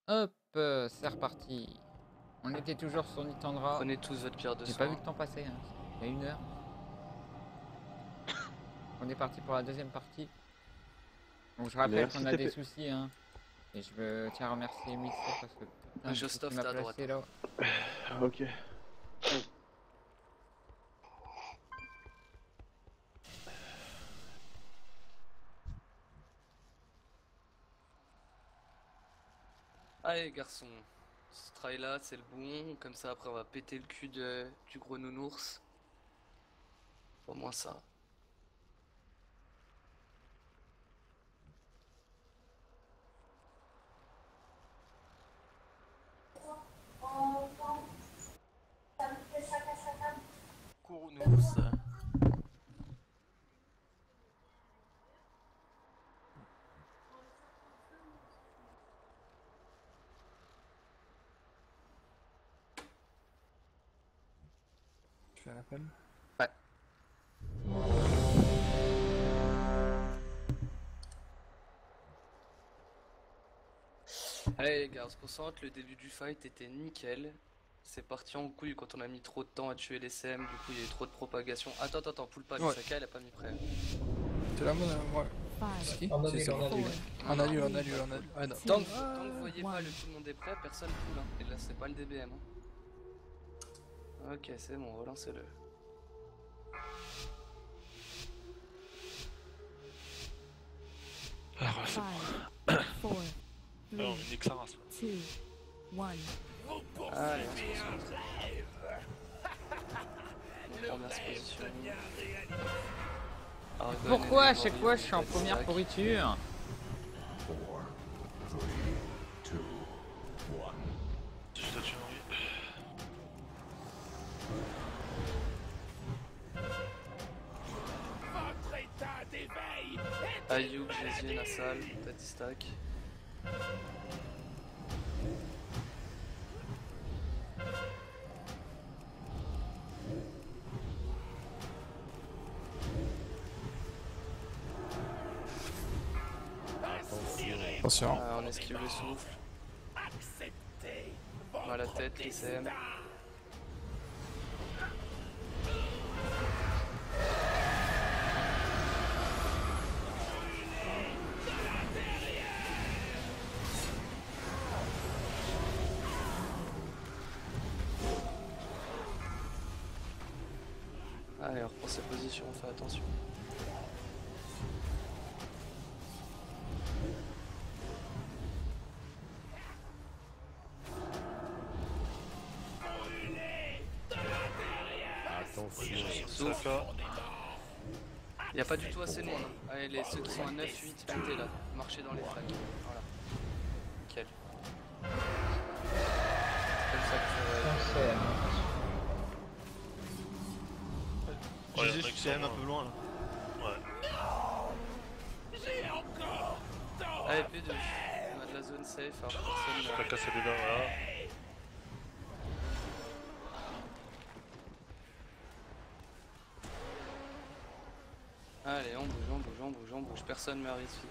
Hop, c'est reparti. On était toujours sur Nintendra. Prenez tous votre pierre de J'ai soin. pas vu le temps passer, hein. Il y a 1 heure. On est parti pour la deuxième partie. Donc je rappelle qu'on a des soucis, hein. Et je tiens à remercier Missy parce que putain, Je qu'est-ce stuff qu'il m'a à droite. placé là. Ok. Allez garçon, ce trail là c'est le bon, comme ça après on va péter le cul du gros nounours. Au moins ça. Gros nounours. Tu fais un appel? Ouais. Allez les gars, on se concentre, le début du fight était nickel. C'est parti en couille quand on a mis trop de temps à tuer les CM, du coup il y a eu trop de propagation. Attends, poule pas, Ouais. Misaka elle a pas mis prêt. C'est la bonne, ouais. C'est qui? On a C'est lu, ça. on a lu. On a lu. Ah non. Tant que vous voyez pas le tout le monde est prêt, personne poule hein. Et là c'est pas le DBM hein. Ok c'est bon, relancez-le. Alors, c'est bon. 5, 4, Alors, on nique sa race. 2, 1. Allez, on se concentre. Première position. Argonne Pourquoi et à chaque Mori, fois je suis en tac, première tac. pourriture? Je te tue Henri. Ayuk, Jésus, Nassal, Tadistac. Attention. On esquive le souffle. Dans la tête, les CM. Allez, on reprend ses positions, on fait attention. Souffle. Il n'y a pas du tout assez de monde. Hein. Allez, ceux qui sont à 9, 8, montez là. Marchez dans les flaques. Voilà. Nickel. Comme ça que C'est Ouais, Jésus, il y en a je qui suis quand même sont un peu loin là. Ouais. Allez, P2. On a de la zone safe. Alors personne Je vais casser les dents, voilà. Allez, on bouge. Personne meurt ici.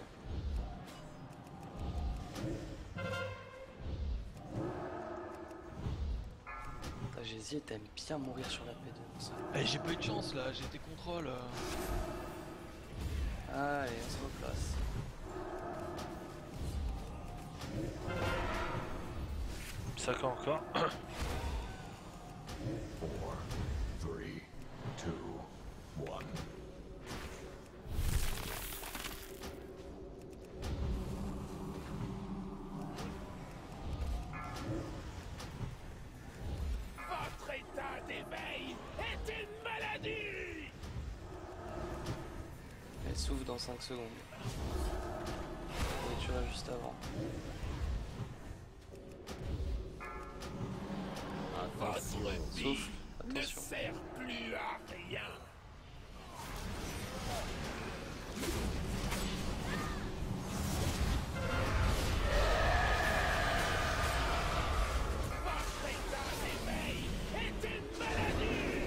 Jésus, t'aimes bien mourir sur la P2. Eh, j'ai pas eu de chance là, j'ai été contrôle. Allez, on se replace. Misaka encore. Votre état d'éveil est une maladie! Elle s'ouvre dans 5 secondes. Et tu vas juste avant. Votre vie Souffle, ne attention. sert plus à rien. Votre état d'éveil est une maladie!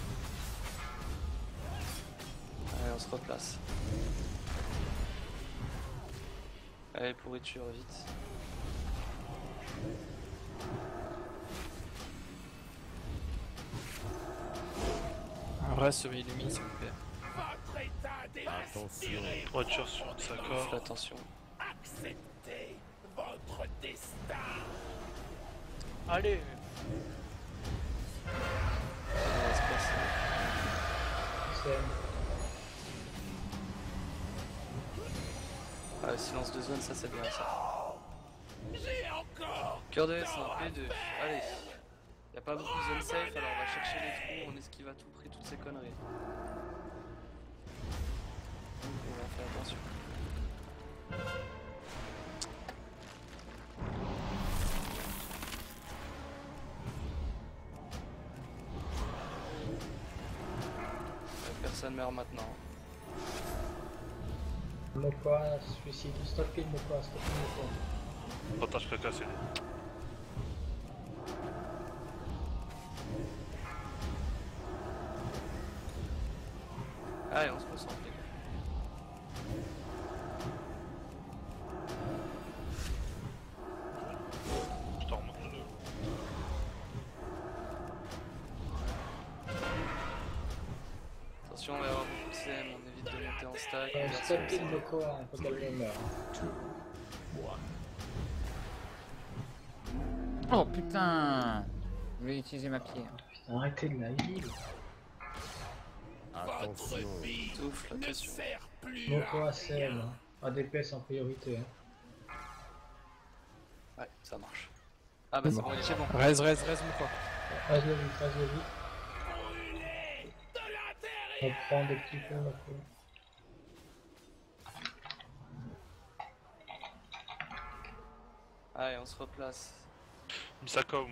Allez, on se replace. Allez, pourriture, vite. Un vrai semi-illumine s'il vous plaît. Votre état dévastiré. Voiture sur une Fais sacoche. attention. Acceptez votre destin. Allez. Ça va se passer. Ah, silence de zone, ça c'est bien ça. J'ai encore. Cœur de S1, P2. Allez. Y a pas beaucoup de zone safe, alors on va chercher les trous, on esquive à tout prix toutes ces conneries. On va faire attention. Personne meurt maintenant. Mokoa, suicide, stoppez le Mokoa, stoppez le Mokoa. Attends, je peux casser. Allez, on se concentre les gars. Je t'en remonte le dos. Attention, on va y avoir beaucoup de CM, on évite de monter en stack. on garde Stoppez son- le Mokoa, il faut qu'elle meure. Oh putain! Je voulais utiliser ma pierre. Arrêtez de la heal. Votre vie Souffle, ne attention. sert plus Mokoa à CM, rien. ADPS en priorité. Hein. Ouais, ça marche. Ah bah c'est bon, il est bon. Reste mon quoi. Rase-le vite, rase-le vite. Brûlez de On l'intérieur. prend des petits points Mokoa. Allez, on se replace. Misako.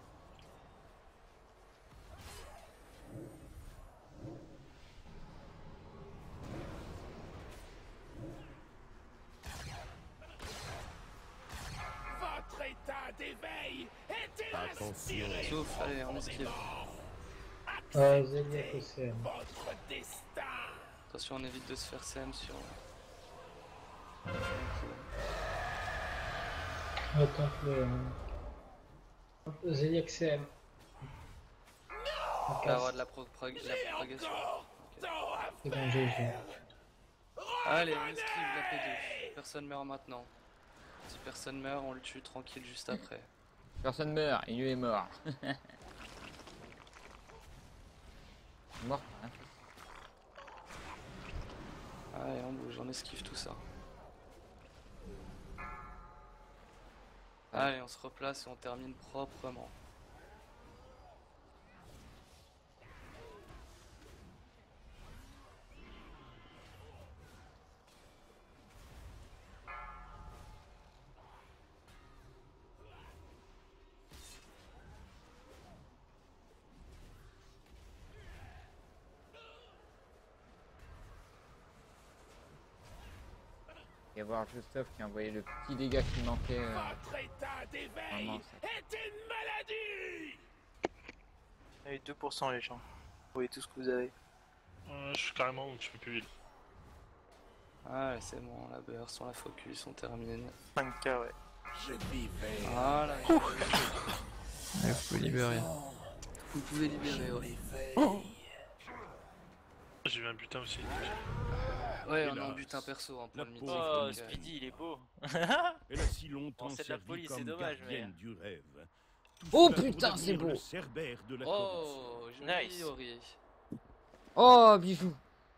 Votre état d'éveil est dévastiré. Souffle, allez, on esquive. Zeliak au CM. Votre destin. Attention, on évite de se faire CM sur... Retente-le. Zeliak CM. On va avoir de la propagation. Encore tant à C'est bon, GG. Allez, on esquive la P2. Personne meurt maintenant. Si personne meurt, on le tue tranquille juste après. Personne meurt, il est mort. Mort, hein. Allez, on bouge, on esquive tout ça. Allez, on se replace et on termine proprement. Et voir Christophe qui a envoyé le petit dégât qui manquait. votre état d'éveil Vraiment, ça. est une maladie. Allez, 2% les gens. Vous voyez tout ce que vous avez. Je suis carrément où je peux plus heal. Allez, c'est bon, la burst, on la focus, on termine. 5k, ouais. Je vivais. Voilà. Allez, vous pouvez libérer. Vous pouvez libérer, ouais. J'ai eu un butin aussi. Ouais, on Hélas, a un butin perso en point de mythique. Oh, donc, Speedy, il est beau. Elle a si longtemps Bon, c'est de la servi police, c'est comme dommage, gardienne mais- du rêve. Tout Oh, cela pour putain, c'est devenir beau. le cerbère de la Chorus. Oh, joli Nice. Ori. Oh, bijou.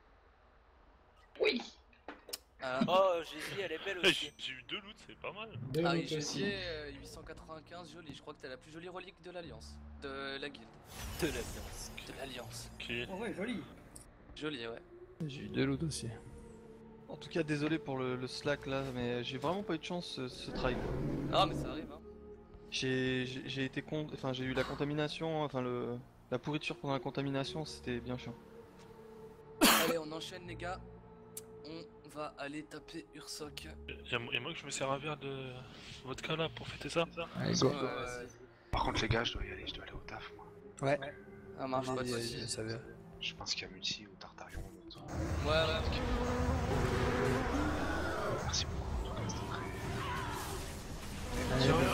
Ah, Oh, Jésus, elle est belle aussi. J'ai eu 2 loots, c'est pas mal. Deux ah minutes oui, aussi. Gésier, 895, jolie. Je crois que t'as la plus jolie relique de l'Alliance. De la guilde. De l'ambiance. De l'Alliance. Qui Jolie, ouais. J'ai eu 2 loots aussi. En tout cas, désolé pour le slack là, mais j'ai vraiment pas eu de chance ce try. Quoi. Ah, mais ça arrive, hein. J'ai été enfin j'ai eu la contamination, enfin la pourriture pendant la contamination, c'était bien chiant. Allez, on enchaîne, les gars. On va aller taper Ursoc. Et moi que je me sers un verre de vodka là pour fêter ça. Allez, go. Vas-y. Par contre, les gars, je dois y aller, je dois aller au taf, moi. Ouais. Ça marche, pas de Vas-y, soucis. ça va. Je pense qu'il y a Multi ou Tartarion ou autre. Ouais, ouais. Merci beaucoup, en tout cas, c'était très...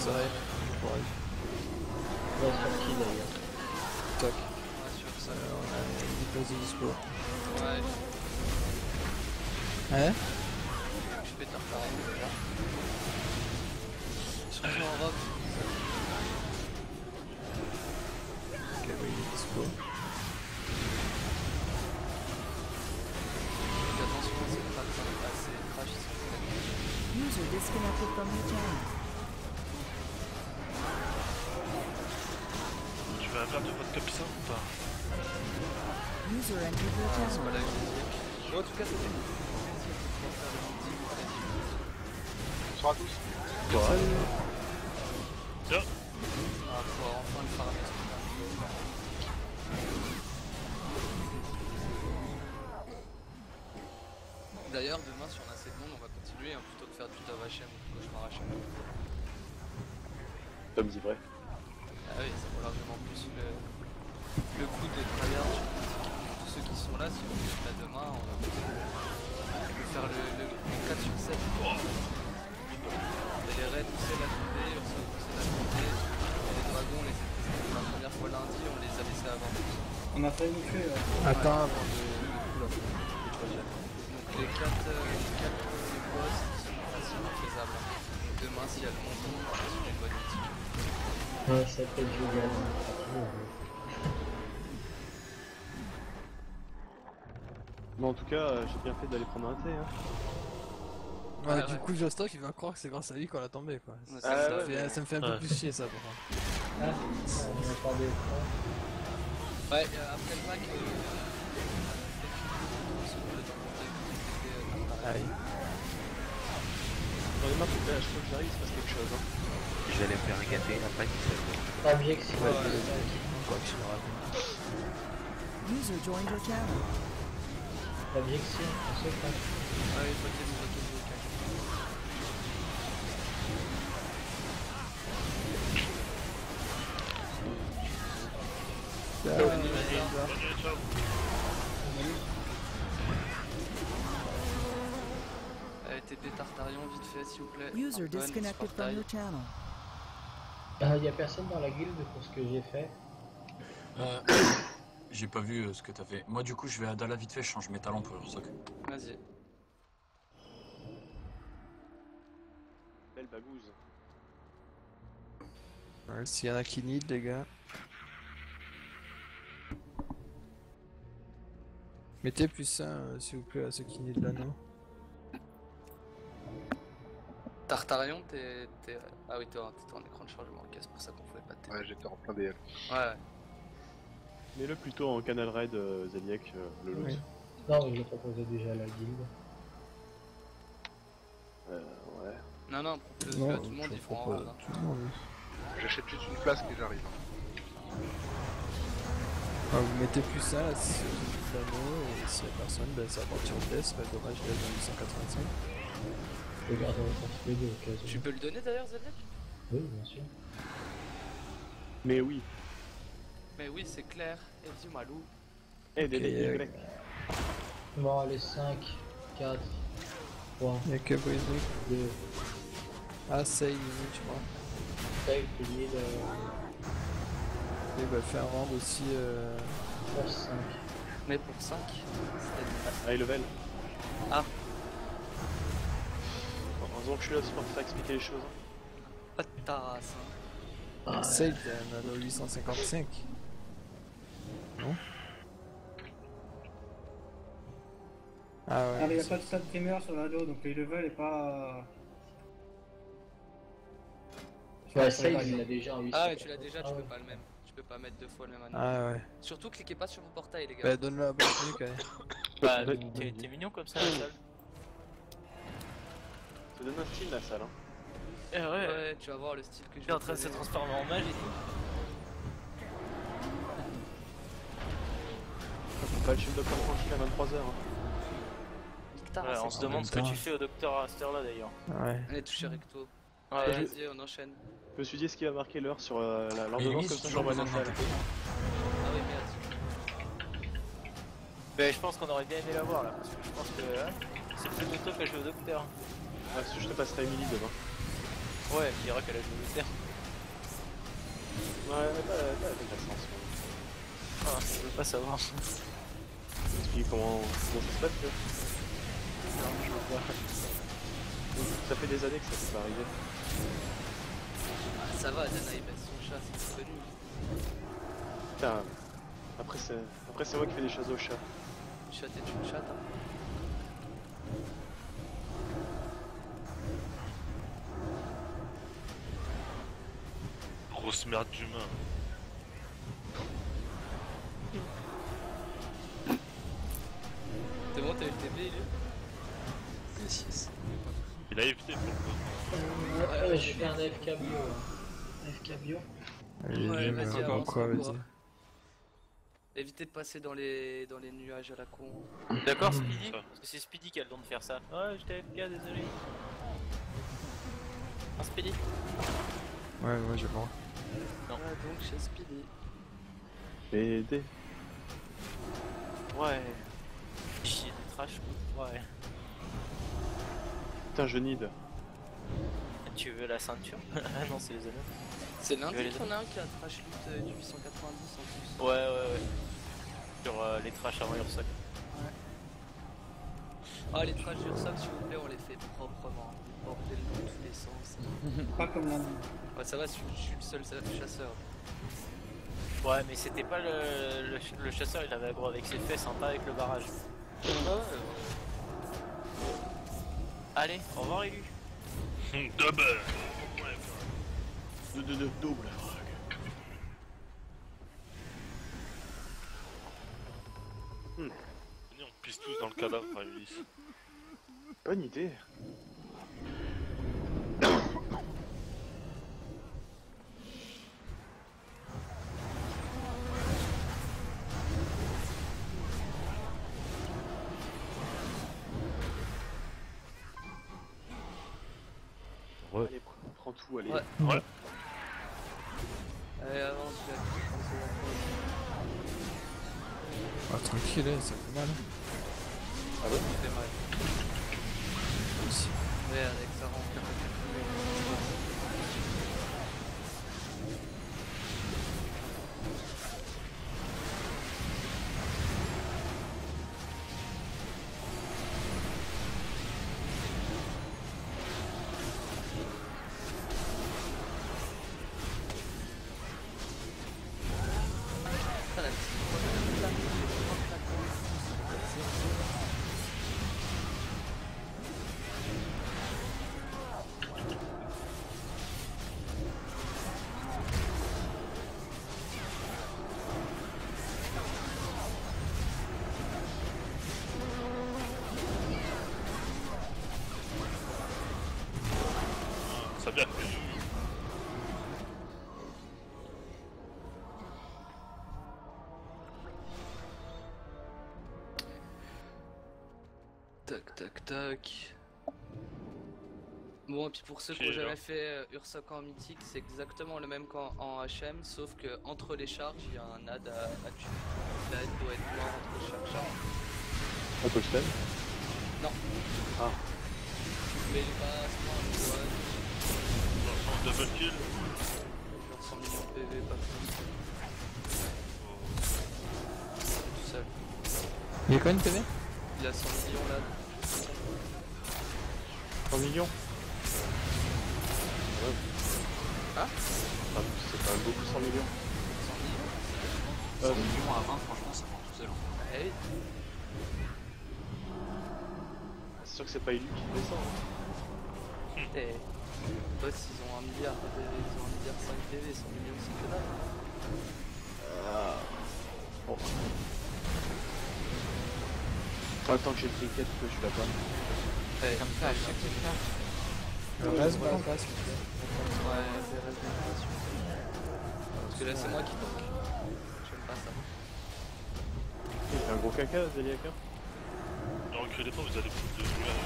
Ça va, courage. Ouais, sur qui d'ailleurs? Toc. Ouais, sur ça. On a des places de dispo. Ouais, Ouais. je fais Tartarion déjà. Surtout en robe. Ok, oui, il est dispo. Donc attention, c'est crash, ils sont User disconnected from your channel. Tu vas faire de votre top 100 ou pas? User entered your c'est pas channel. là que je disais. Bon, en tout cas, c'était cool. Bonsoir à tous. Salut. Tiens. Ah, faut enfin le farmer ce truc-là. D'ailleurs, demain, si on a assez de monde, on va continuer hein, plutôt que faire du Tov HM ou du Cauchemar HM. Tom dit vrai. Ah oui, ça vaut largement plus le coup de tryhard sur tous ceux qui sont là. Si on est là demain, on peut faire le 4 sur 7. Et les raids, on sait la tournée, on sait la tournée. Et les dragons, on les a testés pour la première fois lundi, on les a laissés avant. On a failli nous tuer. Attends avant de. Donc les 4 premiers boss sont facilement faisables. Demain, s'il y a le monde, on va sur une bonne mythique. Ouais, ça peut être génial. Mais en tout cas, j'ai bien fait d'aller prendre un thé. Hein. Ouais, Ouais, du ouais. coup, Jostock, il va croire que c'est grâce à lui qu'on l'a tombé quoi. Ouais, Ça, ça, me ouais, fait, ça me fait un peu Ouais. plus chier ça pour moi. Ah, on attendait pas. Ouais, après le pack, Aïe. J'en ai marre que à chaque fois que j'arrive, il se passe quelque chose. Hein. Je vais aller me faire un café après 17h. Pas bien que si Ouais, ouais, Quoi que tu l'auras vu. User joined your channel. pas bien que si, on sait pas. ouais, il faut qu'il nous retourne au cac. Vas-y, ciao. TP Tartarion, vite fait, s'il vous plaît. User Antoine, disconnected from Spartaille. your channel. Y a personne dans la guilde pour ce que j'ai fait. J'ai pas vu ce que t'as fait. Moi, du coup, je vais à Dala vite fait, je change mes talents pour Ursoc. Vas-y. Belle bagouze. Ouais, s'il y en a qui need, les gars. Mettez plus 1 s'il vous plaît à ceux qui need l'anneau. Tartarion, t'es. Ah oui, t'es en écran de chargement, ok, c'est pour ça qu'on pouvait pas te. Ouais, j'étais en plein DL. Ouais. Mets-le plutôt en canal raid, Zeliek, le loot. Oui. Non, mais je l'ai proposé déjà à la guilde. Ouais. Non, non, propose-le à tout le monde, ils feront en rade. Tout le monde. J'achète juste une flasque et j'arrive. Ah, vous mettez plus 1 là si ceux qui need l'anneau et s'il y a personne, ben ça va partir au test, pas dommage d'être dans 885. Je garde un portefeuille au cas où. Tu peux le donner d'ailleurs, Zeliek? Oui, bien sûr. Mais oui. Mais oui, c'est clair. Et dis-moi, loup. Eh, des Ok, mecs. Bon, allez, 5, 4, 3, Y'a que Brizik. 2, Ah, ça limite, je crois. 5, fini Et bah, fais un round aussi. pour 5. Mais pour 5, High level. Ah. Heureusement que je suis là pour te faire expliquer les choses. pas de ta race. Hein. Ah, Save, il y a un anneau 855. Non? Ah ouais. Ah, mais il n'y a pas de stat primaire sur l'ado, donc les level est pas. Ouais, save, il l'a déjà en 8. Ah ouais, tu l'as déjà, Ah tu ouais. peux pas le même. Tu peux pas mettre 2 fois le même anneau. Ah ouais. Surtout, cliquez pas sur le portail, les gars. Bah, donne-le à Brizik, allez. Bah, t'es mignon comme ça, la salle. Ça donne un style la salle. Hein. Eh ouais, Ouais, tu vas voir le style que je il est en train de se transformer en mage et tout. On peut pas le chez le docteur tranquille à 23h. Hein. Ouais, on se demande ce que tu fais au docteur à cette heure-là d'ailleurs. Ouais. Allez, toucher recto. Ouais, Allez, vas-y, on enchaîne. Je me suis dit, est-ce qu'il va marquer l'heure sur l'ordonnance Limite, comme ça toujours j'envoie besoin la d'un salle. TP. Ah oui, merde. Ben, je pense qu'on aurait bien aimé l'avoir là, parce que je pense que c'est plus de trucs à jouer au docteur. Ah, je te passerai Emily demain. Ouais, elle dira qu'elle a joué le terre. Ouais, t'as avec la sens. Ah, je veux pas savoir. Explique comment ça se passe, tu vois. Non, je veux pas. Ça fait des années que ça peut pas arriver. Ah, ça va, Dana il baisse son chat, c'est connu. Putain, après c'est moi qui fais des choses au chat. Une chatte est une chatte. Hein. Grosse merde d'humain. C'est bon, t'as eu le TP, il est Yes. Il a évité pourquoi. Ouais, je fais un AFK bio. AFK bio. Allez, Ouais, Jim, vas-y, avance, quoi, on vas-y. court. Évitez de passer dans les nuages à la con. D'accord, Speedy? Parce que c'est Speedy qui a le don de faire ça. Ouais, j'étais AFK, désolé. Un Speedy? Ouais, j'ai le droit. Non. Ouais, donc chez Speedy. BD. Ouais. Chier des trash, ouais. Putain, je need. Tu veux la ceinture? Ah non, c'est les anneaux. C'est lundi qu'on a un qui a trash loot du 890 en plus. Ouais. Sur les trash avant Ursoc. Ouais. Ah, les trash d'Ursoc, s'il vous plaît, on les fait proprement. Bordel dans tous les sens. Pas comme lundi. Ouais, ça va, je suis le seul chasseur. Ouais, mais c'était pas le chasseur, il avait aggro avec ses fesses, hein, pas avec le barrage. Allez, au revoir, élu. Double. Double. Venez, on pisse tous dans le cadavre à Ulysse. Bonne idée. Ouais. Allez, prends tout, allez. Ouais. Ouais. Allez, avance, Jack. Ah, tranquille, ça fait mal. Ah ouais? Ça fait mal. Aussi. Ouais, avec ça rentre. Ça a bien fait. Tac. Bon, et puis pour ceux qui ont jamais fait Ursoc en mythique, c'est exactement le même qu'en HM, sauf que entre les charges, il y a un ad à tuer. L'ad doit être mort entre chaque charge. On peut le faire? Non. Ah. Mais il est pas à ce point, Genre double kill. genre 100 millions de PV, pas plus. Tout seul. Il y a combien de PV? Il a 100 millions là. 100 millions? Ouais. Ah, c'est quand même beaucoup 100 millions. 100 millions 100 millions à 20, franchement, ça prend tout seul. Eh oui. C'est sûr que c'est pas élu qui fait ça. Hein. Et boss, ils ont 1 milliard de PV, ils ont 1 milliard 5 PV, 100 millions c'est que dalle. Ah. Bon. Pas tant que j'ai le cricket que je suis là-bas. Ouais, Comme ça, à chaque secteur. Le reste, ouais, on passe. Ouais, c'est régénération. Parce que là, c'est moi qui tank. J'aime pas ça. Il fait un gros caca, Zeliaka. Ne reculez pas, vous allez foutre de nuages.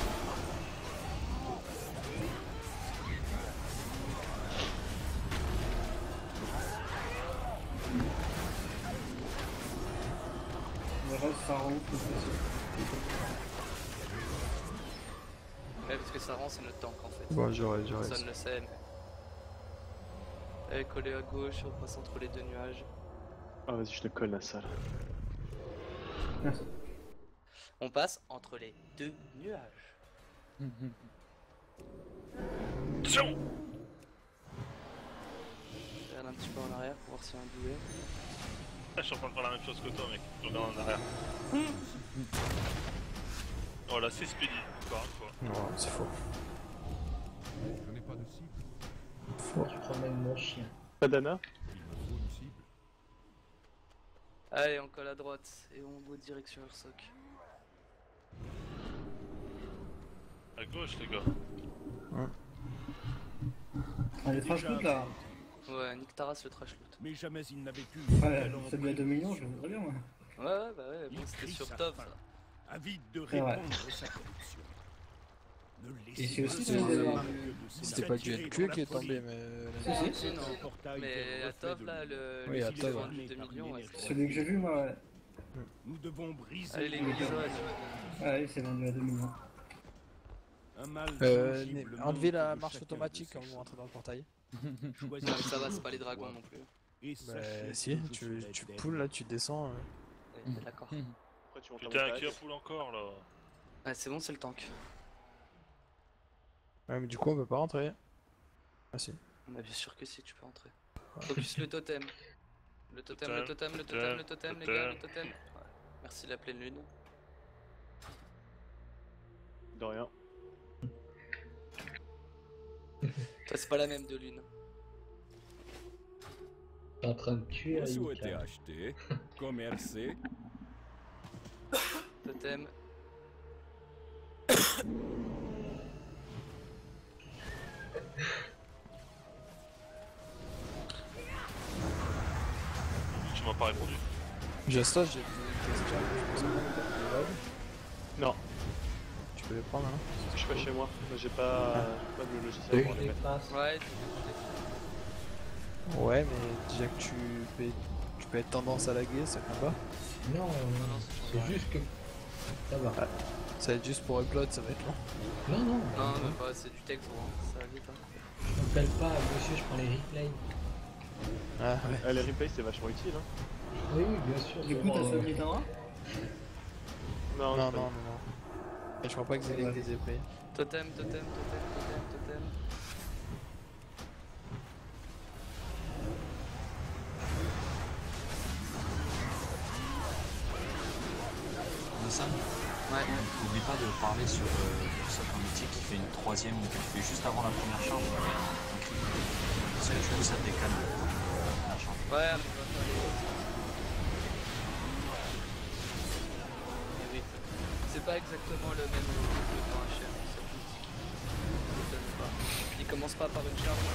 Le reste, ça rentre plus facile. Ouais, parce que ça rend, c'est notre tank en fait. Bon, j'aurais. Personne ne le sait, mais. Allez, collé à gauche, on passe entre les deux nuages. Ah, vas-y, je te colle la salle. On passe entre les deux nuages. Attention! Je regarde un petit peu en arrière pour voir s'il y a un boulet. Ah, je suis en train de faire la même chose que toi, mec. Je regarde en arrière. Oh là, c'est Speedy, encore une fois. Non, c'est faux. Je n'ai pas de cible. Faux. Tu prends même mon chien. Pas d'Anna? Il me faut une cible. Allez, on colle à droite et on go direction Ursoc. À gauche, les gars. Allez, trash loot là. Ouais, nique Taras le trash loot. Mais jamais il n'avait pu. Ouais, celui à 2 millions, je le voudrais bien, moi. Ouais, bah ouais, bon, c'était sur top ça. Avide de C'est vrai. répondre à sa corruption. Ne Et laissez c'est pas aussi sa des- marque de C'était pas du s'attirer NQ dans qui la est tombé, folie. mais. Si, non. Mais à Tov là, le Oui, à le Tov, vendu ouais. 2 millions, ouais. Celui que j'ai vu, moi, ouais. Nous devons briser Allez, les les glisons, Ah oui, c'est vendu à 2 millions. un mal tangible Enlevez la manque de marche chacun automatique de quand ses vous rentrez dans le portail. Choisissez Non, mais ça va, c'est pas les votre dragons voie. non plus. Et Bah sachez si, que je tu serai poules là, tu descends. Ouais, d'accord. Pourquoi tu montes la Putain, montagne? qui a poule encore là? Ouais, c'est bon, c'est le tank. Ouais, mais du coup, on peut pas rentrer. Ah si. On est bien sûr que si, tu peux rentrer. Focus le totem. Le totem, le totem, le totem, le totem, les gars, le totem. Ouais. Merci la pleine lune. De rien. Toi, c'est pas la même de lune. T'es en train de tuer Vous Aïe, souhaitez là. acheter, commercer, Totem. Tu m'as pas répondu. Jasta, j'ai des questions. Je pense que Non, tu peux les prendre, hein. je suis pas chez moi. J'ai pas de logiciel pour les mettre. Ouais, Ouais, mais déjà que tu peux être tendance à laguer, ça compte pas. Non, c'est juste que. Ça va. Ça va être juste pour upload, ça va être long. Non, non. non, même pas, c'est du texte, gros. Ça va vite, hein. Je m'appelle pas monsieur, je prends les replays. Ah ouais. Ah, les replays c'est vachement utile. Hein. Oui, oui, bien sûr. Du coup, t'as bon, fait Tara? Non, Non, non, non. Et je crois pas que c'est des épées. Totem, totem, totem, totem, totem. Sam, n'oublie pas de parler sur Ursoc mythique qui fait une troisième, qui fait juste avant la première charge. Parce que du coup, ça décale la charge. Ouais, mais on va faire les... C'est pas exactement le même que pour un chef, c'est mythique. Il commence pas par une charge,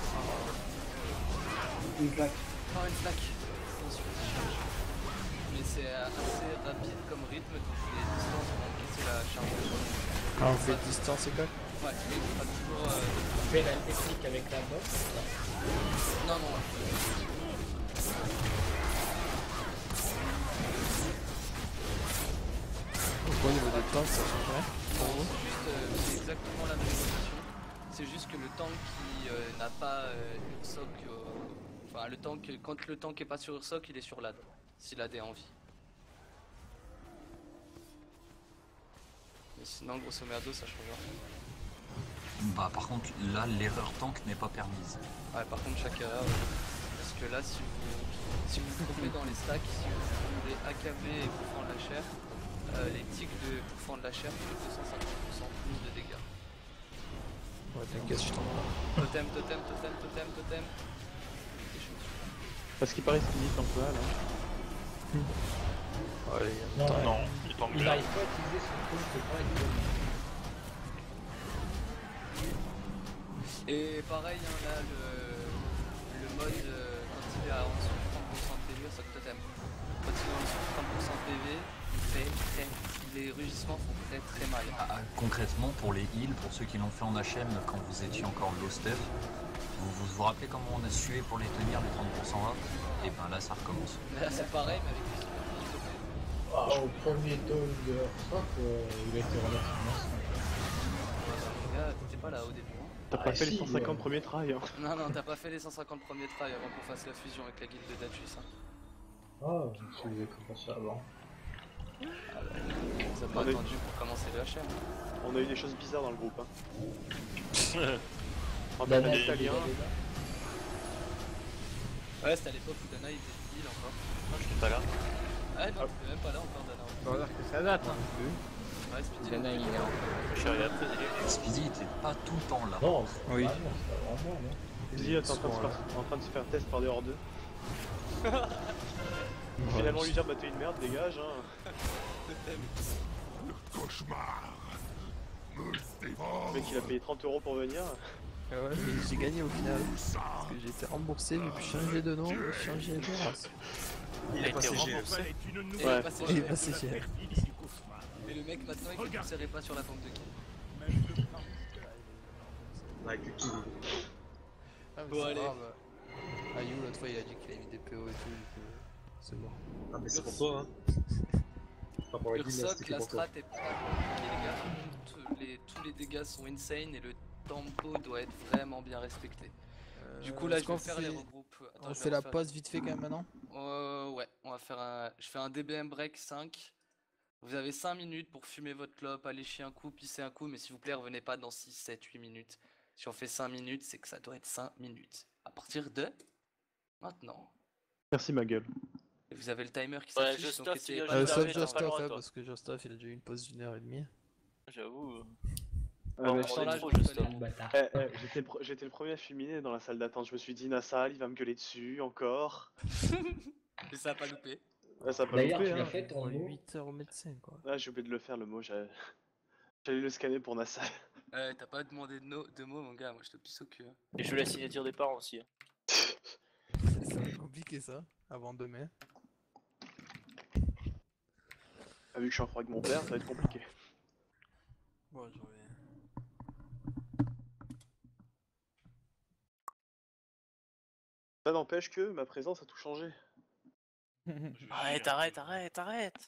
Une claque. par une plaque. Ensuite, il charge. Mais c'est assez rapide comme rythme, donc les distances vont encaisser la charge. Ah, on fait distance et quoi? Ouais, mais il sera toujours... Tu fais la technique avec la bosse. Non, non. Au niveau des temps, ça change rien. C'est exactement la même position. C'est juste que le tank qui n'a pas Ursoc, enfin le tank, quand le tank est pas sur Ursoc, il est sur l'AD. Si l'AD est en vie. Mais sinon, grosso merdo, ça change rien. Bah par contre, là, l'erreur tank n'est pas permise. Ouais, par contre, chaque erreur. Parce que là, si vous trouvez dans les stacks, si vous voulez AKB et bouffant de la chair, les tics de bouffant de la chair font 250% plus de dégâts. Ouais, t'inquiète, je t'en Totem, totem, totem, totem, totem. Parce qu'il paraît qu'il est en quoi là. Allez, Non, il tombe Il bien. n'arrive pas à utiliser son truc, c'est pas exactement. Et pareil, hein, là, le mode, quand il est à en dessous de 30% de PV, Ursoc totem. Quand il est en dessous de 30% de PV, les rugissements font très très mal. Ah, concrètement, pour les heals, pour ceux qui l'ont fait en HM quand vous étiez encore low step, vous rappelez comment on a sué pour les tenir les 30% là? Et ben là ça recommence. Là c'est pareil mais avec les Au premier tome de Ursoc, il a été relativement simple. gars, t'étais pas là au début. Hein. T'as pas fait les 150 premiers tries, hein. Non, t'as pas fait les 150 premiers tries avant qu'on fasse la fusion avec la guilde de Dachus. Hein. Oh, je me suis levé comme ça avant. On a pas attendu pour commencer le HM. On a eu des choses bizarres dans le groupe, hein. En Dana, fait, italien. Ouais, c'était à l'époque où Dana il était heal encore. Non, j'étais pas là. Ah non, t'es même pas là encore, Dana. On va dire que ça date, hein. Ouais, Speedy. Dana, il est en. Je suis arrivé après. Speedy il était pas tout le temps là. Non, Oui. c'est vraiment non. Speedy est en train de se faire test par des hors 2. Finalement lui dire bah t'es une merde, dégage hein. Le cauchemar me Le dévore. mec il a payé 30 € pour venir. Ah ouais, mais j'ai gagné au final. Parce que j'ai été remboursé, j'ai pu changer de nom et changer de race. Il a été remboursé. Est une Et nouvelle Il est passé cher. Mais le mec maintenant il ne serrait pas sur la pompe de kill. Ah, mais Bon, c'est allez. grave. Ayu l'autre fois il a dit qu'il a mis des PO et tout, du coup c'est bon. Ah mais c'est pour toi hein. Pas pour la guilde, Ursoc, c'était la pour toi. strat est pas compliquée les gars. Tous les dégâts sont insane et le tempo doit être vraiment bien respecté. Du coup là je vais faire les regroupes. Attends, On je vais fait la refaire- pause vite fait quand même maintenant. Ouais, on va faire un... Je fais un DBM break 5. Vous avez 5 minutes pour fumer votre clope, aller chier un coup, pisser un coup, mais s'il vous plaît revenez pas dans 6, 7, 8 minutes. Si on fait 5 minutes, c'est que ça doit être 5 minutes. À partir de... maintenant. Merci ma gueule. Et vous avez le timer qui Ouais, s'affiche, donc Justov, essayez il pas a de- Sauf t'as pas le Justov, droit, ouais, toi. parce que Justov il a déjà eu une pause d'1h30. J'avoue. Ouais, mais Pendant là, trop, je vais Justov. aller- Bâtard. j'étais le premier à fulminer dans la salle d'attente. Je me suis dit Nassal il va me gueuler dessus encore. Et ça a pas loupé. Ouais, ça a pas D'ailleurs, loupé, tu l'as hein. fait ton mot. 8 heures au médecin quoi. Ah j'ai oublié de le faire le mot, j'allais le scanner pour Nassal. T'as pas demandé de mots mon gars, moi je te pisse au cul. Hein. Et je veux la signature des parents aussi. Hein. Ça va être compliqué ça, avant demain. Ah, vu que je suis en froid avec mon père, ça va être compliqué. Bon, je reviens. Ça n'empêche que ma présence a tout changé. Arrête, arrête, arrête, arrête.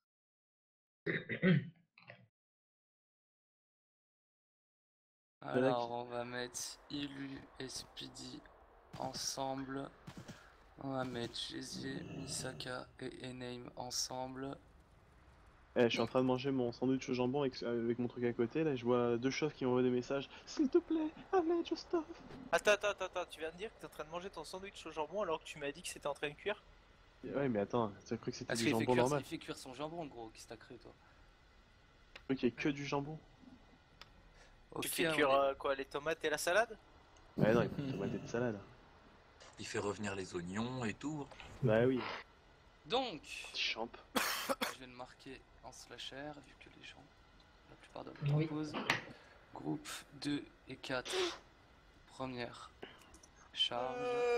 Alors on va mettre Ilu et Speedy ensemble. On va mettre Jésier, Misaka et Ename ensemble. Eh, je suis en train de manger mon sandwich au jambon avec mon truc à côté, là, et je vois deux chefs qui m'envoient des messages. S'il te plaît, allez, Justov. Attends, tu viens de dire que t'es en train de manger ton sandwich au jambon alors que tu m'as dit que c'était en train de cuire? Ouais, mais attends, tu as cru que c'était Parce du qu'il fait, jambon cuire- normal? il fait cuire son jambon gros, qui t'a cru toi? Tu veux qu'il y ait que du jambon? Tu fais cuire quoi, les tomates et la salade? Ouais, non, il faut tomate et de salade. Il fait revenir les oignons et tout. Bah oui. Donc, Champ. je vais le marquer en slasher vu que les gens, la plupart d'entre eux Oui. posent. Groupe 2 et 4, première charge.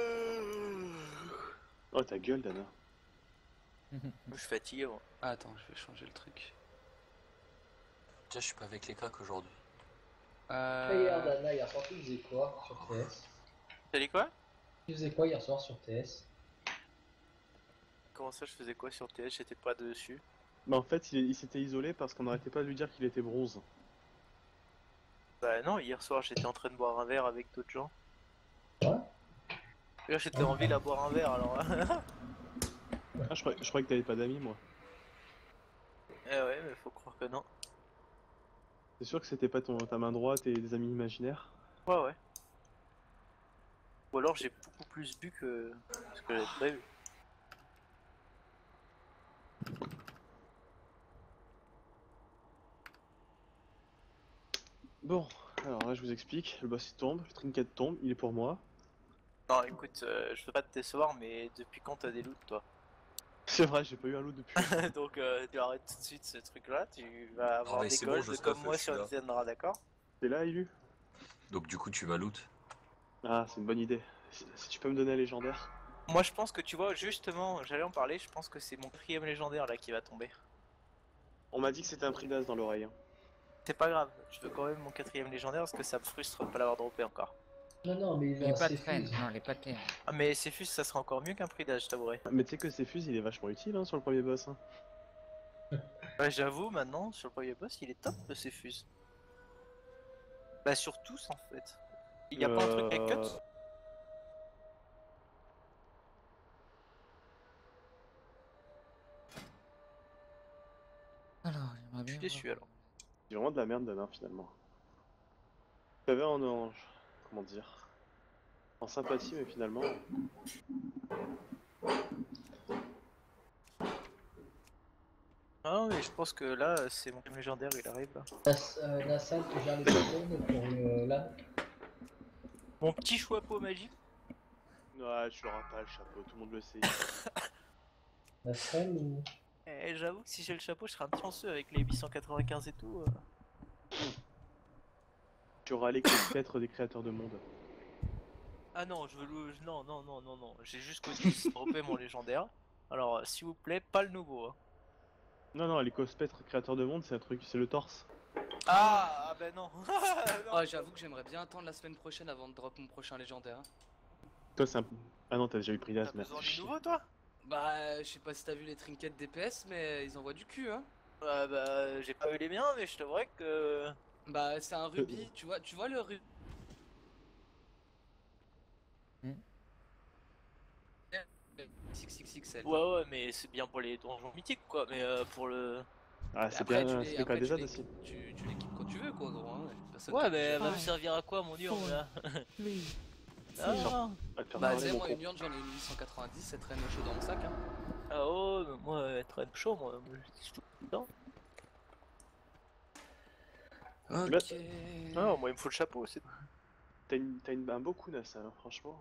Oh, ta gueule, Dana. Je suis fatigué moi. Ah, attends, je vais changer le truc. Déjà, je suis pas avec les craques aujourd'hui. Hier, Dana, hier soir, tu faisais quoi sur TS? T'as dit quoi? Tu faisais quoi hier soir sur TS? Comment ça, je faisais quoi sur TS? J'étais pas dessus. Bah, en fait, il s'était isolé parce qu'on n'arrêtait pas de lui dire qu'il était bronze. Bah non, hier soir j'étais en train de boire un verre avec d'autres gens. Ouais. Là j'étais en ville à boire un verre alors. Ah, je croyais que t'avais pas d'amis, moi. Eh ouais, mais faut croire que non. T'es sûr que c'était pas ta main droite et des amis imaginaires? Ouais, ouais. Ou alors j'ai beaucoup plus bu que ce que j'avais prévu. Bon, alors là, je vous explique. Le boss il tombe, le trinket tombe, il est pour moi. Non, écoute, je veux pas te décevoir, mais depuis quand t'as des loots toi? C'est vrai, j'ai pas eu un loot depuis. Donc tu arrêtes tout de suite ce truc là, tu vas avoir mais des c'est bon, golds je comme sais, moi je suis sur là. Nintendo, d'accord? T'es là, Ilu? Donc du coup, tu vas loot. Ah, c'est une bonne idée. Si tu peux me donner un légendaire. Moi je pense que tu vois, justement, j'allais en parler, je pense que c'est mon 4ème légendaire là qui va tomber. On m'a dit que c'était un prix d'as dans l'oreille. Hein. C'est pas grave, je veux quand même mon 4ème légendaire parce que ça me frustre de pas l'avoir droppé encore. Non, non, mais il Les a pas ses de traîne, fils. non, les pas de traîne. Ah mais Cephus ça sera encore mieux qu'un prix d'âge, je t'avouerai. Mais tu sais que Cephus il est vachement utile hein, sur le premier boss. Hein. Ouais j'avoue maintenant, sur le premier boss il est top le Cephus. Bah sur tous en fait. Il y a pas un truc avec cut? Alors, j'aimerais bien. Je suis déçu alors. C'est vraiment de la merde, Dana, finalement. Tu avais comment dire, en sympathie, mais finalement. Ah mais je pense que là c'est mon game légendaire, il arrive là. La salle que gère les tokens pour le LAN. Mon petit chapeau magique. Ouais, tu l'auras pas le chapeau, tout le monde le sait. La salle ou... Eh, j'avoue que si j'ai le chapeau, je serais un petit chanceux avec les 895 et tout. Tu auras les cosplets des créateurs de monde. Ah non, je veux le... Non. J'ai juste connu dropper mon légendaire. Alors, s'il vous plaît, pas le nouveau. Hein. Non, les cosplets créateurs de monde, c'est un truc, c'est le torse. Ah ben non. Ah, j'avoue que j'aimerais bien attendre la semaine prochaine avant de drop mon prochain légendaire. Toi, c'est un... Ah non, t'as déjà eu Pridas, T'as merde. besoin du nouveau, toi? Bah, je sais pas si t'as vu les trinkets DPS, mais ils envoient du cul, hein. Ouais, bah, j'ai pas eu les miens, mais je t'avouerais que... Bah, c'est un rubis, tu vois le rubis. XXXL. Ouais, mais c'est bien pour les donjons mythiques, quoi, mais pour le... Ah, c'est Après, bien, c'est pas déjà aussi. Tu l'équipes quand tu veux, quoi, gros. Hein. Ouais, mais elle va me servir à quoi, mon dieu, là? Ah, bah, tu sais, moi, une urne, j'en ai une 890, c'est très chaud dans mon sac, hein. Ah oh, mais moi, être chaud, moi, je suis tout le temps. Ok. Ah, moi, il me faut le chapeau, c'est... T'as un beau coup, Nassa, hein, franchement.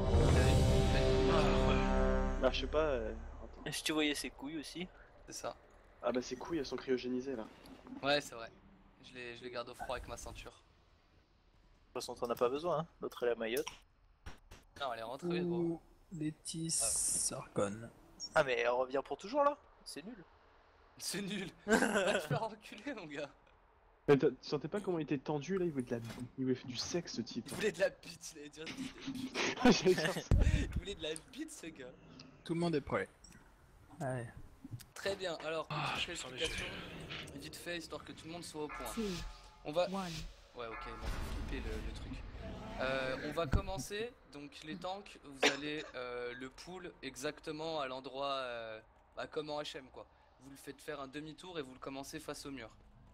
Bah, je sais pas... Attends. Si tu voyais ses couilles aussi. C'est ça. Ah bah ses couilles, elles sont cryogénisées, là. Ouais, c'est vrai. Je les garde au froid avec ma ceinture. De toute façon, t'en as pas besoin, hein. L'autre est la maillotte. Non, elle est rentrée, gros. Létis Sargon. Ah, mais elle revient pour toujours, là? C'est nul. C'est nul. Va te faire enculer, mon gars. Mais tu sentais pas comment il était tendu, là? Il voulait du sexe, ce type. Il voulait de la bite, il allait dire. Il voulait de la bite, ce gars. Tout le monde est prêt. Allez. Très bien, alors, petite explication, vite fait, histoire que tout le monde soit au point. On va... Ouais, ok, bon, faut flipper le truc. On va commencer, donc les tanks, vous allez le pull exactement à l'endroit, comme en HM, quoi. Vous le faites faire un demi-tour et vous le commencez face au mur.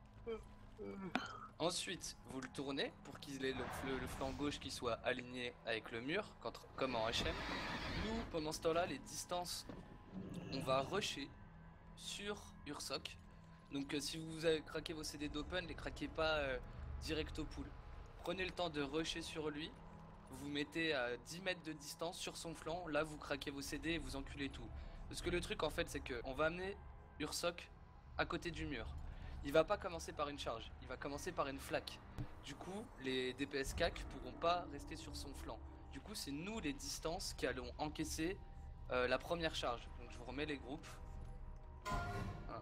Ensuite, vous le tournez pour qu'il ait le flanc gauche qui soit aligné avec le mur, comme en HM. Nous, pendant ce temps-là, les distances, on va rusher sur Ursoc. Donc si vous avez craqué vos CD d'open, les craquez pas direct au pool. Prenez le temps de rusher sur lui. Vous mettez à 10 mètres de distance sur son flanc. Là, vous craquez vos CD et vous enculez tout. Parce que le truc, en fait, c'est qu'on va amener Ursoc à côté du mur. Il va pas commencer par une charge, il va commencer par une flaque. Du coup, les DPS CAC pourront pas rester sur son flanc. Du coup, c'est nous les distances qui allons encaisser la première charge. Donc je vous remets les groupes. Voilà.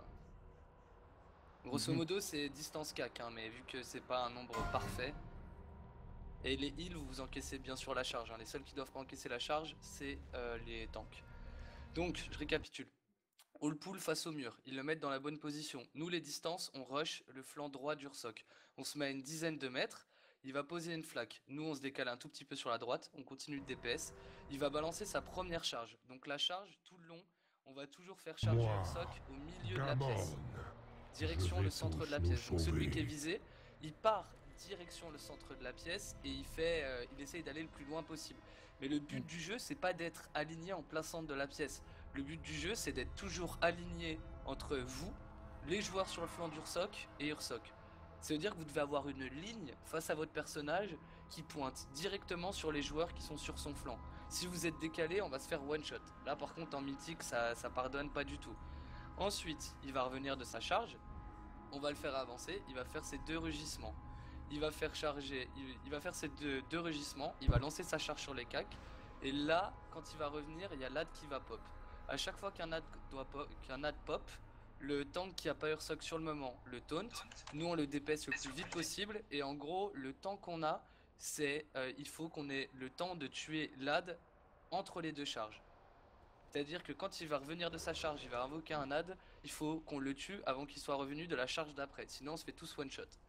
Grosso modo, c'est distance CAC, hein, mais vu que c'est pas un nombre parfait. Et les heals, vous encaissez bien sûr la charge. Hein. Les seuls qui doivent pas encaisser la charge, c'est les tanks. Donc, je récapitule. All pull face au mur, ils le mettent dans la bonne position. Nous, les distances, on rush le flanc droit d'Ursoc. On se met à une dizaine de mètres, il va poser une flaque. Nous, on se décale un tout petit peu sur la droite, on continue de DPS. Il va balancer sa première charge. Donc la charge, tout le long, on va toujours faire charger Ursoc au milieu de la pièce. Direction le centre de la pièce. Donc celui qui est visé, il part direction le centre de la pièce et il essaye d'aller le plus loin possible. Mais le but du jeu, c'est pas d'être aligné en plein centre de la pièce. Le but du jeu, c'est d'être toujours aligné entre vous, les joueurs sur le flanc d'Ursoc et Ursoc. Ça veut dire que vous devez avoir une ligne face à votre personnage qui pointe directement sur les joueurs qui sont sur son flanc. Si vous êtes décalé, on va se faire one shot. Là par contre en mythique, ça pardonne pas du tout. Ensuite, il va revenir de sa charge. On va le faire avancer, il va faire ses deux rugissements. Il va faire charger, il va faire ses deux rugissements, il va lancer sa charge sur les cacs. Et là, quand il va revenir, il y a l'AD qui va pop. À chaque fois qu'un AD pop, le tank qui a pas Ursoc sur le moment le taunt. Nous on le DPS le plus vite possible. Et en gros, le temps qu'on a, c'est il faut qu'on ait le temps de tuer l'AD entre les deux charges. C'est-à-dire que quand il va revenir de sa charge, il va invoquer un AD, il faut qu'on le tue avant qu'il soit revenu de la charge d'après. Sinon on se fait tous one shot.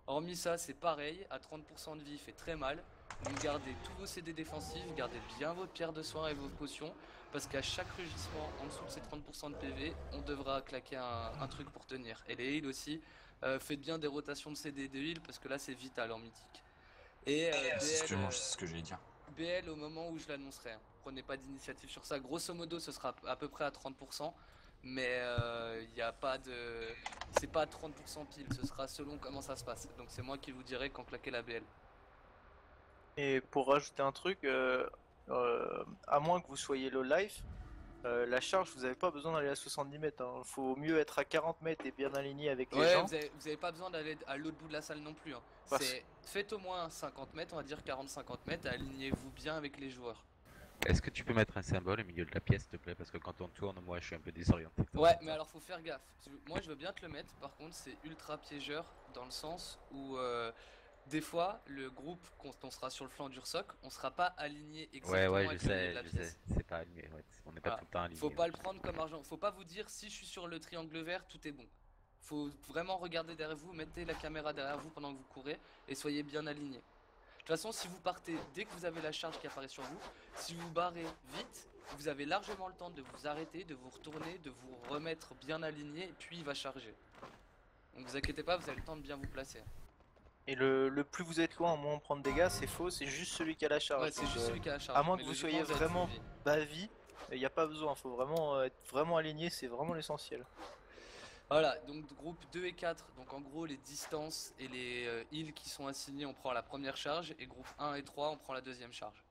Hormis ça, c'est pareil, à 30% de vie, il fait très mal. Donc gardez tous vos CD défensifs, gardez bien votre pierre de soin et vos potions, parce qu'à chaque rugissement en dessous de ces 30% de PV, on devra claquer un truc pour tenir. Et les heals aussi, faites bien des rotations de CD et de heal, parce que là c'est vital en mythique. Et C'est BL, ce que j'allais dire. BL au moment où je l'annoncerai, hein. Prenez pas d'initiative sur ça, grosso modo ce sera à peu près à 30%, mais il n'y a pas de... c'est pas à 30% pile, ce sera selon comment ça se passe. Donc c'est moi qui vous dirai quand claquer la BL. Et pour rajouter un truc, à moins que vous soyez low life, la charge, vous n'avez pas besoin d'aller à 70 mètres. Hein. Faut mieux être à 40 mètres et bien aligné avec les gens. Vous avez pas besoin d'aller à l'autre bout de la salle non plus. Hein. Faites au moins 50 mètres, on va dire 40-50 mètres, et alignez-vous bien avec les joueurs. Est-ce que tu peux mettre un symbole au milieu de la pièce, s'il te plaît? Parce que quand on tourne, moi je suis un peu désorienté. Ouais, mais alors faut faire gaffe. Moi je veux bien te le mettre, par contre c'est ultra piégeur dans le sens où des fois le groupe, quand on sera sur le flanc d'Ursoc, on sera pas aligné exactement avec le milieu de la pièce. C'est pas aligné, ouais. On n'est pas tout le temps aligné. Faut pas le prendre comme argent. Faut pas vous dire si je suis sur le triangle vert, tout est bon. Faut vraiment regarder derrière vous, mettez la caméra derrière vous pendant que vous courez et soyez bien aligné. De toute façon, si vous partez dès que vous avez la charge qui apparaît sur vous, si vous barrez vite, vous avez largement le temps de vous arrêter, de vous retourner, de vous remettre bien aligné, et puis il va charger. Donc vous inquiétez pas, vous avez le temps de bien vous placer. Et le plus vous êtes loin, moins on prend de dégâts, c'est faux, c'est juste celui qui a la charge. Ouais, c'est juste celui qui a la charge. À moins que vous soyez vraiment bas vie, il n'y a pas besoin, faut vraiment être vraiment aligné, c'est vraiment l'essentiel. Voilà, donc groupe 2 et 4, donc en gros les distances et les heals qui sont assignés, on prend la première charge, et groupe 1 et 3, on prend la deuxième charge.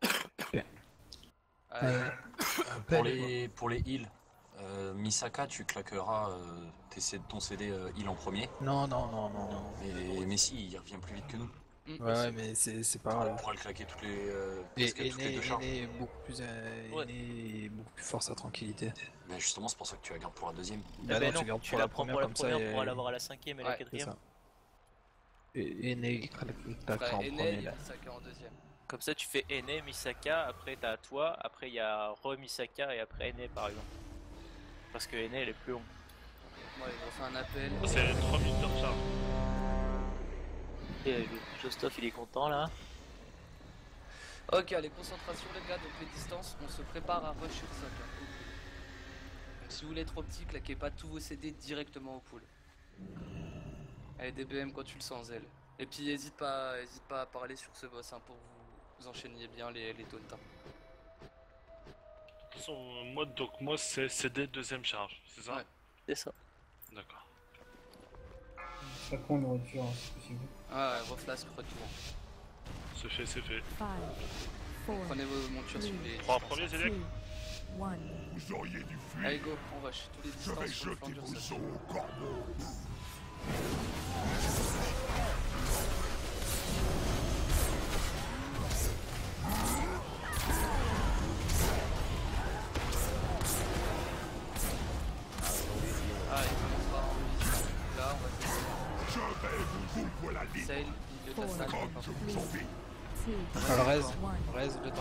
Pour les heals, Misaka, tu claqueras ton CD heal en premier. Non. Mais si, il revient plus vite que nous. Ouais, mais c'est pas grave. On pourra le claquer toutes les deux charges. Aîné est beaucoup plus fort sa tranquillité. Mais justement, c'est pour ça que tu la gardes pour la deuxième. Bah non, tu gardes pour la première comme ça. Pour l'avoir à la cinquième et la quatrième. Et Aîné il claquera en premier là. Misaka en deuxième. Comme ça tu fais Aîné, Misaka, après t'as toi, après il y a Misaka et après Aîné par exemple. Parce que Aîné elle est plus longue. Ouais, ils vont faire un appel. C'est 3 minutes de recharge. Et Jostov il est content là. Ok, allez, concentration les gars, donc les distances, on se prépare à rush sur ça. Donc si vous voulez être optique, claquez pas tous vos CD directement au pool. Allez, DBM quand tu le sens, Zell. Et puis n'hésite pas à parler sur ce boss hein, pour vous enchaîniez bien les taunts. De toute façon, moi c'est CD deuxième charge, c'est ça? Ouais, c'est ça. D'accord. Chaque fois on retour, c'est possible. Ah ouais, reflasque, retour. C'est fait. 5, 4, Prenez vos montures sur les... 3 premiers, Zélec. Vous auriez dû fuir. Allez go, on rush, tous les Je vais distances sur le flanc jeter vos d'Ursoc. os au corbeau. Ah, il commence par là, on va faire... Je vais vous ouvrir la ligne. Sail, il le tasse Comme je vous envie. Raise le temps.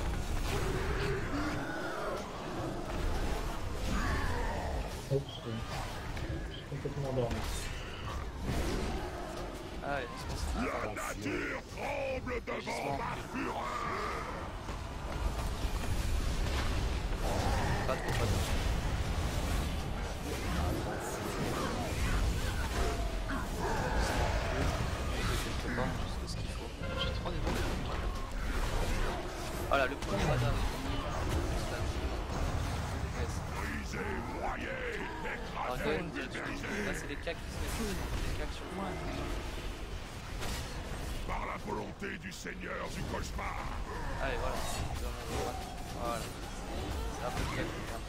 Oups, je suis complètement endormi. Allez, on se concentre. La nature tremble devant ma fureur. Pas trop. J'ai 3 niveaux. Voilà, le premier radar. Alors quand même, là c'est les cacs qui se mettent. Les cacs sur le Par la volonté du seigneur du cauchemar. Allez, voilà. Voilà. C'est à peu près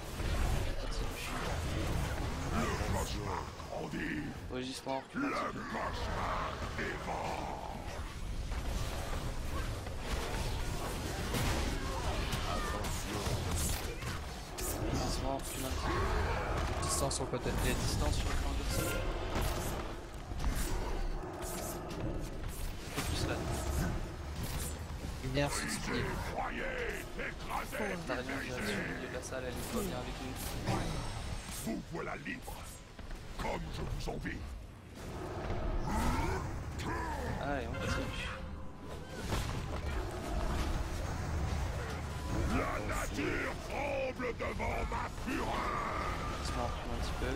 Le cauchemar grandit. rugissement. Le cauchemar dévore. Rugissement, plus maintenant. Distance sur le côté. Les distances sur le plan de sol. Un peu plus là. Lumière sous speed. T'as rien déjà sur le milieu de la salle, elle est pas bien avec nous. Vous voilà libre. Comme je vous envie. Allez, on continue. La nature tremble devant ma fureur. On se met en recul un petit peu.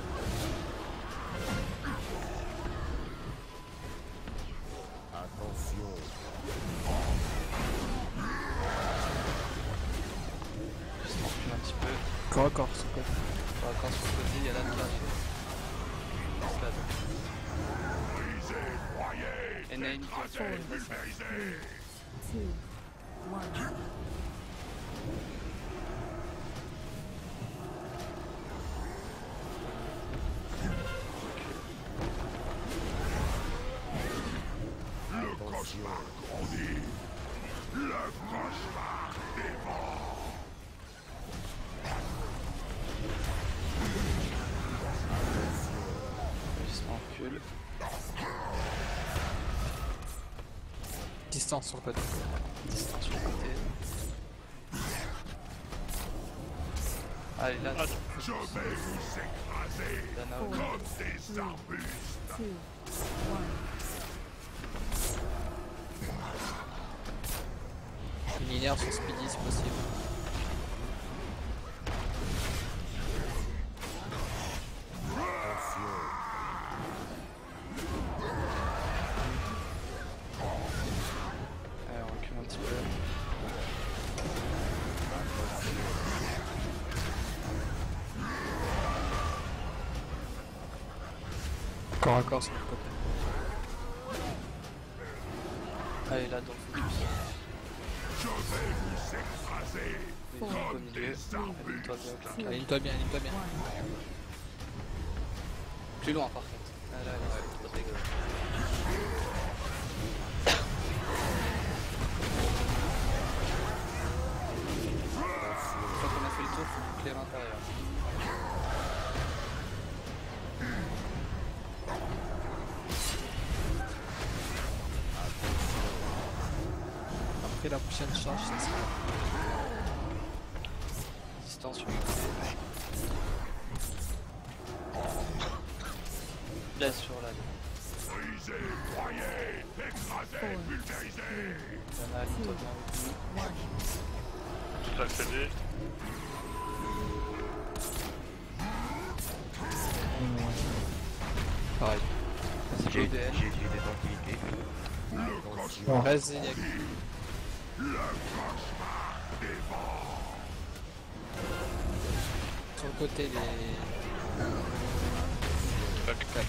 Attention. On se met en recul un petit peu. Corps à corps, s'il te plaît. Corps à corps sur le côté, il y a là de et Naïm qui va faire une passe. 2, 1. Le cauchemar grandit. Le cauchemar dévore. Juste en recul. Distance sur le côté. Distance sur le côté. Allez, là, Je vais vous écraser Dana, comme des arbustes. 2, 1. Linéaire sur Speedy si possible. Allez, on recule un petit peu. Corps à corps sur le côté. Allez, là, dans le focus. Je vais vous écraser Comme comme des arbustes. Aligne-toi bien, aligne-toi bien. Plus loin par contre. Ah, là, trop dégueulasse. Une fois qu'on a fait le tour, il faut boucler à l'intérieur. Après la prochaine charge, ça sera. Distance sur le côté. Là sur la. Brisez, broyez, écrasez, pulvérisez. Dana, aligne-toi bien avec nous. Tout accédé. Pareil. J'ai IDL. des tranquillités. Vas-y, Yak. Le cauchemar dévore. Sur le côté, les. Tac. Tac.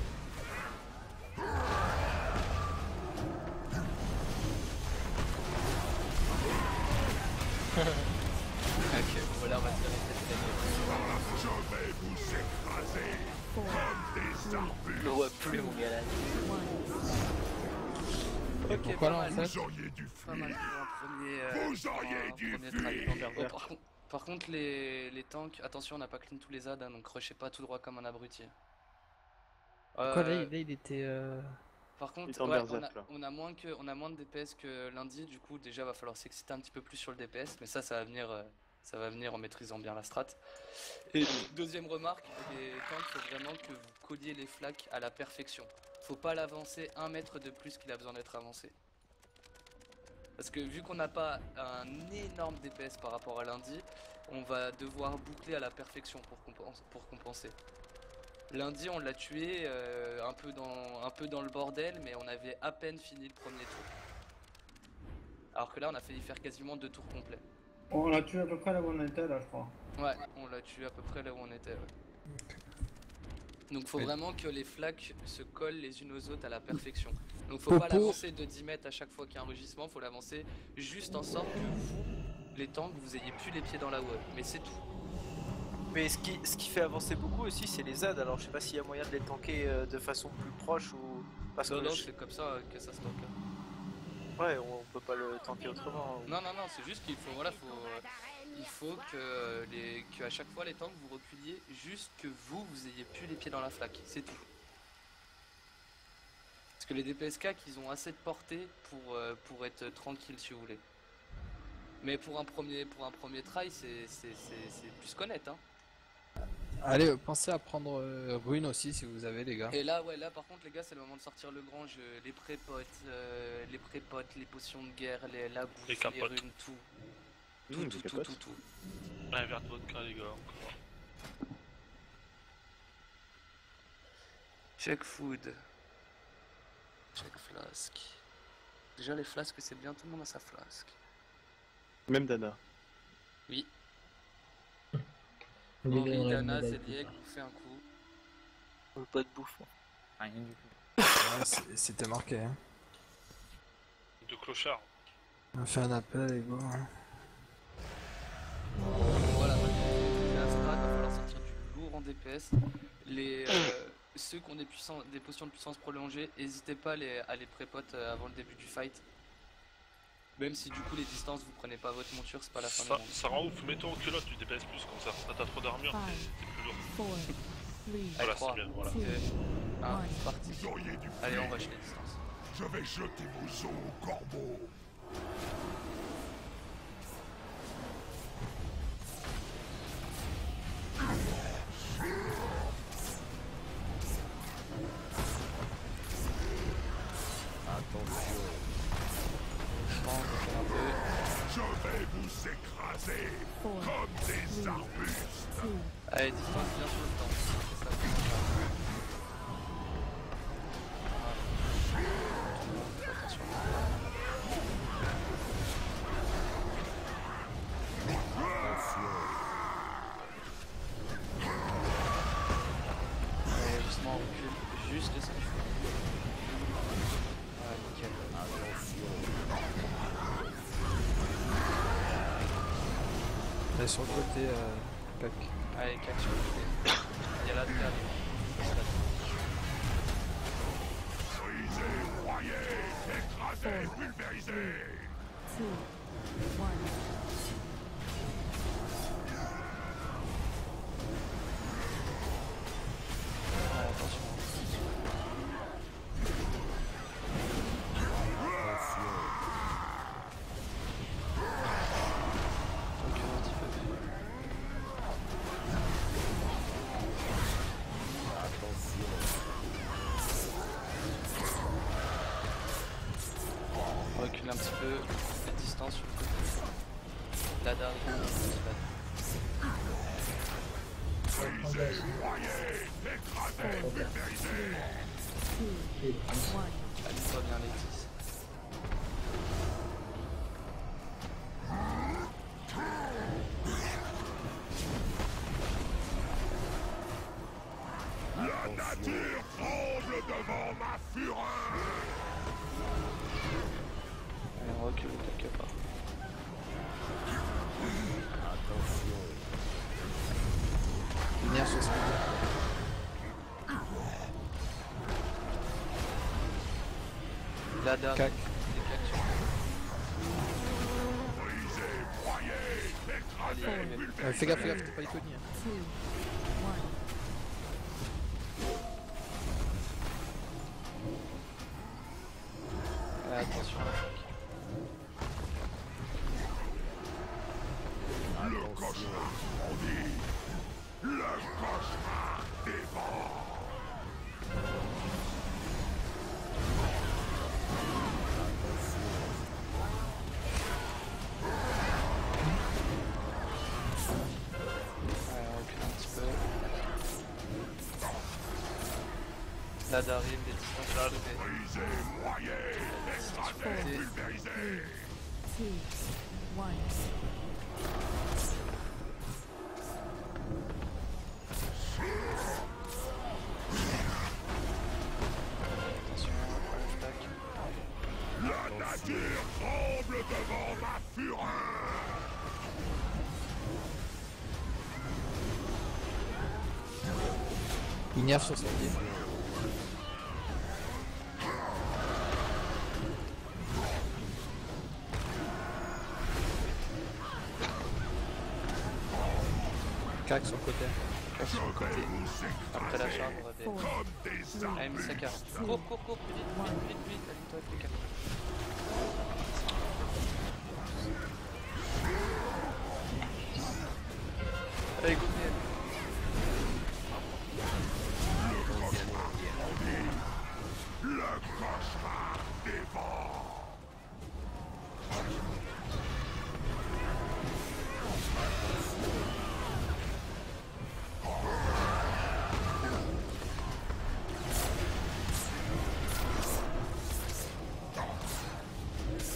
Ok, voilà, on va se faire Je vais vous écraser comme des arbustes. Je le vois plus mon gars là. Ok, Pourquoi pas là, mal. en fait Vous auriez dû Pas mal fuir. pour un Vous auriez dû premier fuir. try Underdog. Par contre les tanks, attention on n'a pas clean tous les adds, hein, donc rushez pas tout droit comme un abruti. Quoi, là, il était. Par Il contre, est en ouais, berserk, là. on a moins de DPS que lundi, du coup déjà va falloir s'exciter un petit peu plus sur le DPS, mais ça va venir en maîtrisant bien la strat. Et deuxième remarque, les tanks, faut vraiment que vous colliez les flaques à la perfection. Faut pas l'avancer 1 mètre de plus qu'il a besoin d'être avancé. Parce que vu qu'on n'a pas un énorme DPS par rapport à lundi, on va devoir boucler à la perfection pour compenser. Lundi on l'a tué un peu dans le bordel, mais on avait à peine fini le premier tour. Alors que là on a failli faire quasiment 2 tours complets. On l'a tué à peu près là où on était là, je crois. Ouais, on l'a tué à peu près là où on était. Ouais. Donc faut vraiment que les flaques se collent les unes aux autres à la perfection. Donc faut pas l'avancer de 10 mètres à chaque fois qu'il y a un rugissement, faut l'avancer juste en sorte que vous, les tanks, vous ayez plus les pieds dans la wall. Mais c'est tout. Mais ce qui fait avancer beaucoup aussi, c'est les ZAD. Alors je sais pas s'il y a moyen de les tanker de façon plus proche ou. Parce Non, que non, c'est comme ça que ça se tank. Ouais, on peut pas le tanker autrement. Non, c'est juste qu'il faut, il faut que à chaque fois les tanks vous reculiez, juste que vous ayez plus les pieds dans la flaque, c'est tout. Parce que les DPSK, ils ont assez de portée pour être tranquille si vous voulez. Mais pour un premier try, c'est plus qu'honnête, hein. Allez, pensez à prendre rune aussi si vous avez les gars. Et là, ouais, là par contre, les gars, c'est le moment de sortir le grand jeu. Les prépotes, les potions de guerre, la bouffe, Les les capotes. runes, tout. Mmh, Tout, les tout, capotes. tout, tout. Un verre de vodka, les gars, encore. Check food. Check flasque. Déjà, les flasques, c'est bien, tout le monde a sa flasque. Même Dana. Oui. Il lui Henri, donnerait une Dana, médaille. Zeliek, vous fait un coup. Pas de bouffe. Rien du tout. Ouais, c'était marqué. Hein. De clochard. On a fait un appel, les gars. Hein. Voilà, la strat, il va falloir sortir du lourd en DPS. Ceux qui ont des potions de puissance prolongée, n'hésitez pas à les prépotes avant le début du fight. Même si du coup les distances vous prenez pas votre monture, c'est pas la fin du monde. Ça rend ouf, mets-toi en culotte, tu DPS plus comme ça. Là t'as trop d'armure, t'es plus lourd. 4, 3, Voilà, 3, c'est bien, voilà. 2, 1, c'est parti. Vous auriez dû Allez, fuir. on rush les distances. Je vais jeter vos os au corbeau. Attention. Je vais vous écraser comme des arbustes. Allez, distance bien sur le temps. C'est ça. Attention. Allez, justement, on recule juste ce qu'il faut. Ah, nickel. Allez, sur le côté, cac. Allez, 4 sur le côté. Il y a la terre. Brisé, broyé, écrasé, pulvérisé. 2, 1. On recule un petit peu la distance sur le côté. La dernière. Brisé, broyé, écrasé, pulvérisé. 2, 1. Allume-toi bien les 10. La nature tremble devant ma fureur. Allez, on recule quelque part. Attention. Lumière sur ce La dernière. Cac. Brisé, broyé, écrasé, Fais gaffe, t'es pas iconique. 2, 1. Attention à la fac. Le cauchemar grandit. Le cauchemar dévore. Allez, on recule un petit peu. Là d'arrive des distances là, Brisé, broyé, écrasé, pulvérisé. 2, 1. La nature tremble devant ma fureur. Ignare sur son pied. Cac sur le côté. Cac sur le côté. Après la charge, on va des... Allez, Misaka. Cours, plus vite, allume-toi avec les cartes. Allez, go,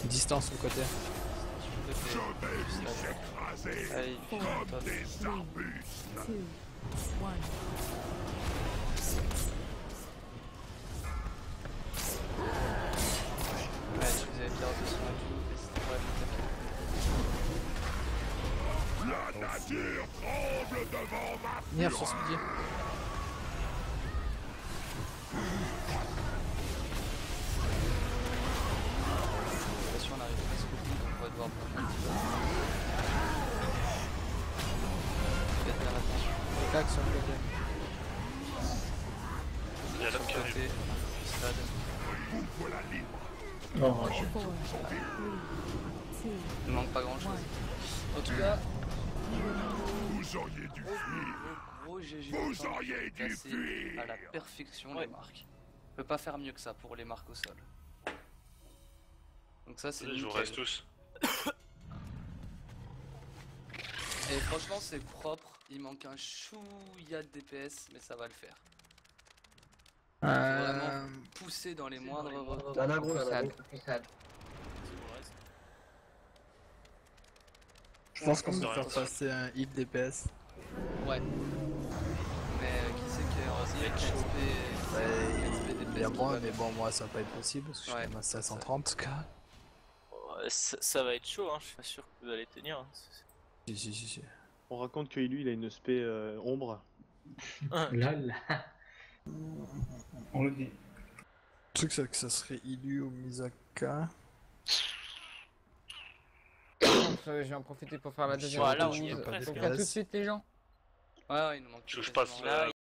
Distance de côté. Allez, Four, top. 3, 2, 1. Ouais, si vous avez bien reçu et tout, n'hésitez pas à le taper. La nature tremble devant ma Venir sur Speedy. Attention, on arrive presque au bout, donc on va devoir prendre un petit peu. Faites bien attention. Les claques sur le côté. Il y a l'homme qui arrive. Côté, stade. Non, 4, 3, 2, Il manque pas grand chose. En tout cas, Vous auriez dû fuir. gros GG. Vous auriez dû Placé fuir. à la perfection les marques. On peut pas faire mieux que ça pour les marques au sol. Donc ça c'est Je vous nickel. reste tous. Et franchement c'est propre, il manque un chouïa de DPS mais ça va le faire. Faut vraiment pousser dans les moindres recoins. Là, gros, là, gros. Je pense qu'on peut faire passer un hit DPS. Ouais. Mais qui c'est qui est XP Il y a moins, mais bon, moi ça va pas être possible parce que je suis quand même à 730 en tout cas. Ça va être chaud, hein. Je suis pas sûr que vous allez tenir. Si. On raconte que lui, il a une spé ombre. Là, là. On le dit. Le truc c'est que ça serait Ilu ou Misaka. Je vais en profiter pour faire la deuxième Voilà, pause. on y est Donc presque. à tout de suite les gens. Ouais, il nous manque. Je pas quasiment.